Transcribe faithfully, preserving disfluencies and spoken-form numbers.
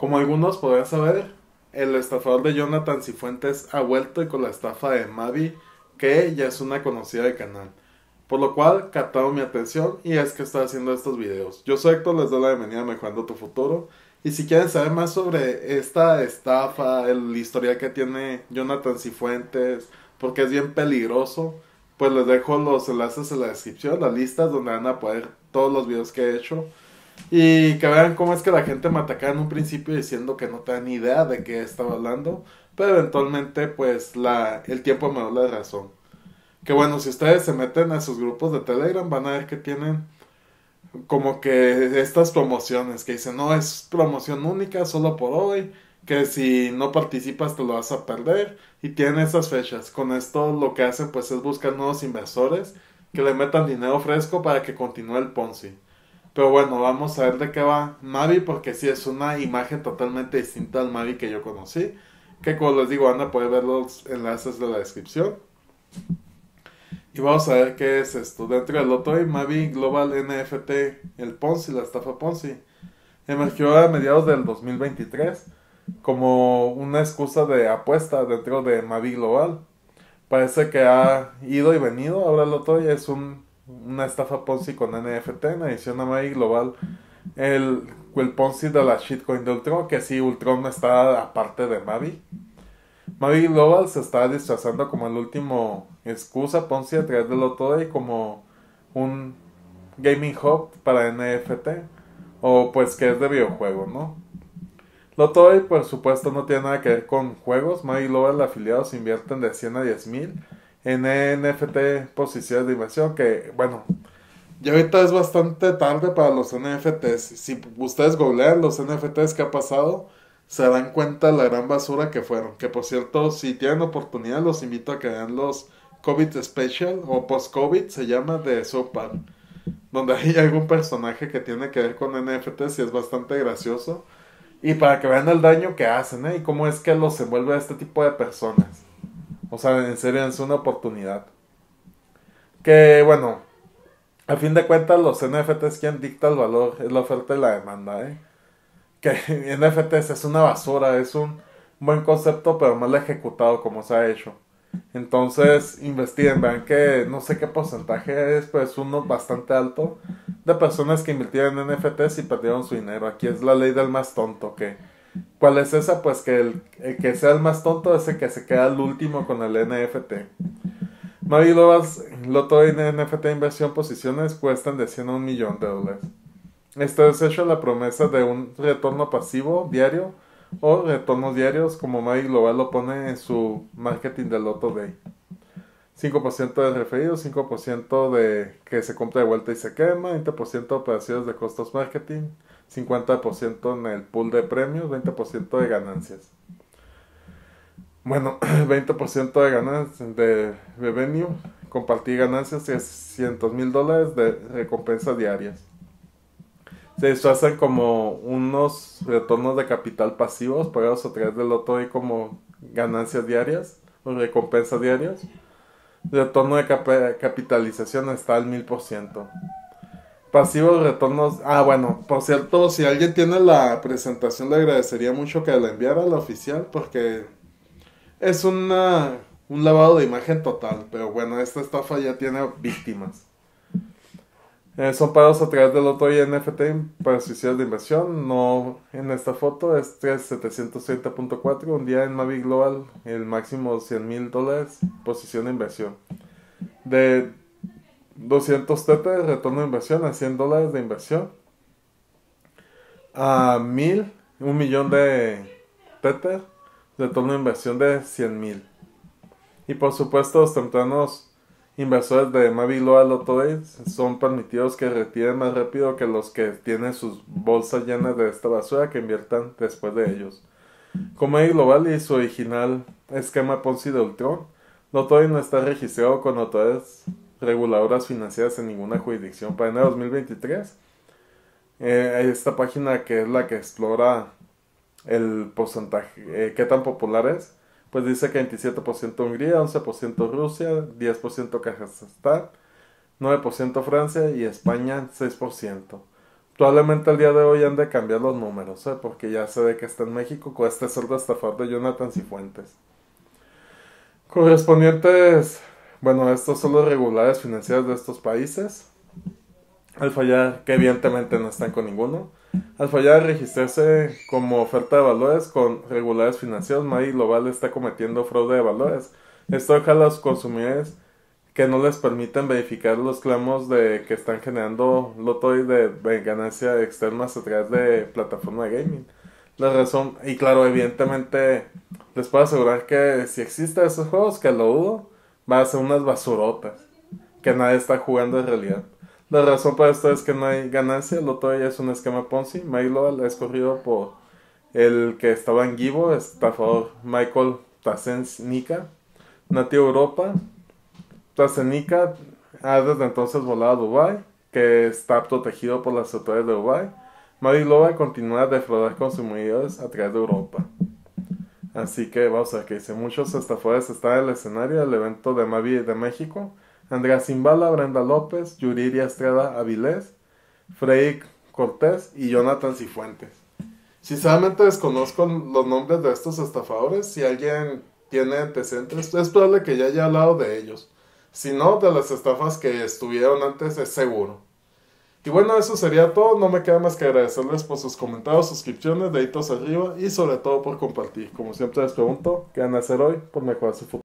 Como algunos podrán saber, el estafador de Jonathan Cifuentes ha vuelto y con la estafa de Mavi, que ya es una conocida del canal. Por lo cual captaron mi atención y es que estoy haciendo estos videos. Yo soy Héctor, les doy la bienvenida a Mejorando tu Futuro. Y si quieren saber más sobre esta estafa, el historial que tiene Jonathan Cifuentes, porque es bien peligroso, pues les dejo los enlaces en la descripción, las listas donde van a poder todos los videos que he hecho. Y que vean cómo es que la gente me atacaba en un principio diciendo que no tenía ni idea de qué estaba hablando. Pero eventualmente pues la, el tiempo me dio la razón. Que bueno, si ustedes se meten a sus grupos de Telegram van a ver que tienen como que estas promociones que dicen, no, es promoción única solo por hoy, que si no participas te lo vas a perder, y tienen esas fechas. Con esto lo que hacen pues es buscar nuevos inversores que le metan dinero fresco para que continúe el Ponzi. Pero bueno, vamos a ver de qué va Mavi, porque sí es una imagen totalmente distinta al Mavi que yo conocí, que como les digo van a poder ver los enlaces de la descripción. Y vamos a ver qué es esto. Dentro del loto hay Mavi Global N F T, el Ponzi, la estafa Ponzi. Emergió a mediados del dos mil veintitrés como una excusa de apuesta dentro de Mavi Global. Parece que ha ido y venido. Ahora el loto es un, una estafa Ponzi con N F T en adición a Mavi Global. El, el Ponzi de la shitcoin de Ultron, que sí, Ultron está aparte de Mavi. Mavi Global se está disfrazando como el último excusa Ponzi a través de Lotoday como un gaming hub para N F T, o pues que es de videojuegos, ¿no? Lotoday por supuesto no tiene nada que ver con juegos. Mavi Global afiliados invierten de cien a diez mil en N F T posiciones de inversión, que bueno, ya ahorita es bastante tarde para los N F Ts. Si ustedes googlean los N F Ts que ha pasado, se dan cuenta de la gran basura que fueron. Que por cierto, si tienen oportunidad, los invito a que vean los COVID Special o Post-COVID, se llama, de South Park, donde hay algún personaje que tiene que ver con N F Ts y es bastante gracioso. Y para que vean el daño que hacen, ¿eh? Y cómo es que los envuelve a este tipo de personas. O sea, en serio, es una oportunidad. Que bueno, a fin de cuentas, los N F Ts quien dicta el valor es la oferta y la demanda, ¿eh? Que N F Ts es una basura, es un buen concepto pero mal ejecutado como se ha hecho. Entonces investiguen, vean que no sé qué porcentaje es, pues uno bastante alto de personas que invirtieron en N F Ts y perdieron su dinero. Aquí es la ley del más tonto. Que ¿cuál es esa? Pues que el, el que sea el más tonto es el que se queda al último con el N F T. Mavi Loto en N F T inversión posiciones cuestan de cien a un millón de dólares. Esto es hecho la promesa de un retorno pasivo diario o retornos diarios, como Mavi Global lo pone en su marketing de Loto Day. cinco por ciento de referidos, cinco por ciento de que se compra de vuelta y se quema, veinte por ciento de operaciones de costos marketing, cincuenta por ciento en el pool de premios, veinte por ciento de ganancias. Bueno, veinte por ciento de ganancias de revenue, compartir ganancias, trescientos mil dólares de recompensas diarias. Se disfrazan como unos retornos de capital pasivos pagados a través del loto y como ganancias diarias o recompensas diarias. El retorno de cap capitalización está al mil por ciento. Pasivos retornos. Ah, bueno, por cierto, si alguien tiene la presentación, le agradecería mucho que la enviara a la oficial, porque es una, un lavado de imagen total. Pero bueno, esta estafa ya tiene víctimas. Eh, son pagos a través del Loto y N F T para posiciones de inversión. No en esta foto, es tres mil setecientos treinta punto cuatro. Un día en Mavi Global, el máximo cien mil dólares, posición de inversión. De doscientos Tether, retorno de inversión a cien dólares de inversión. A mil, un millón de Tether, retorno de inversión de cien mil. Y por supuesto, los tempranos inversores de Mavi Global Loto Day son permitidos que retiren más rápido que los que tienen sus bolsas llenas de esta basura que inviertan después de ellos. Como Mavi Global y su original esquema Ponzi de Ultron, Loto Day no está registrado con autoridades reguladoras financieras en ninguna jurisdicción. Para enero de dos mil veintitrés, eh, esta página, que es la que explora el porcentaje, eh, qué tan popular es, pues dice que veintisiete por ciento Hungría, once por ciento Rusia, diez por ciento Kazajstán, nueve por ciento Francia y España seis por ciento. Probablemente el día de hoy han de cambiar los números, ¿eh? Porque ya se ve que está en México con este cerdo estafador de Jonathan Cifuentes. Correspondientes, bueno, estos son los regulares financieros de estos países. Al fallar, que evidentemente no están con ninguno. Al fallar registrarse como oferta de valores con regulares financieros, Mavi Global está cometiendo fraude de valores. Esto deja a los consumidores que no les permiten verificar los clamos de que están generando loto y de, de ganancia externas a través de plataforma de gaming. La razón, y claro, evidentemente les puedo asegurar que si existen esos juegos, que lo dudo, va a ser unas basurotas que nadie está jugando en realidad. La razón para esto es que no hay ganancia, lo todo ya es un esquema Ponzi. Mavi Global es corrido por el que estaba en Givo, estafador Michael Tasenica, nativo de Europa. Tasenica ha desde entonces volado a Dubái, que está protegido por las autoridades de Dubái. Mavi Global continúa a defraudar consumidores a través de Europa. Así que vamos a ver qué dice. Muchos estafadores están en el escenario del evento de Mavi de México. Andrea Zimbala, Brenda López, Yuriria Estrada Avilés, Frey Cortés y Jonathan Cifuentes. Sinceramente desconozco los nombres de estos estafadores. Si alguien tiene antecedentes, es probable que ya haya hablado de ellos. Si no, de las estafas que estuvieron antes, es seguro. Y bueno, eso sería todo. No me queda más que agradecerles por sus comentarios, suscripciones, deditos arriba y sobre todo por compartir. Como siempre les pregunto, ¿qué van a hacer hoy por mejorar su futuro?